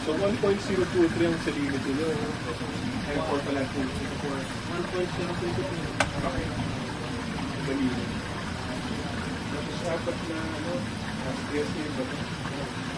So 1.023 ang salinity nyo. Ay, 4 pala 2. 1.023. Okay. Galing. Tapos dapat na, ano, stress nyo ba?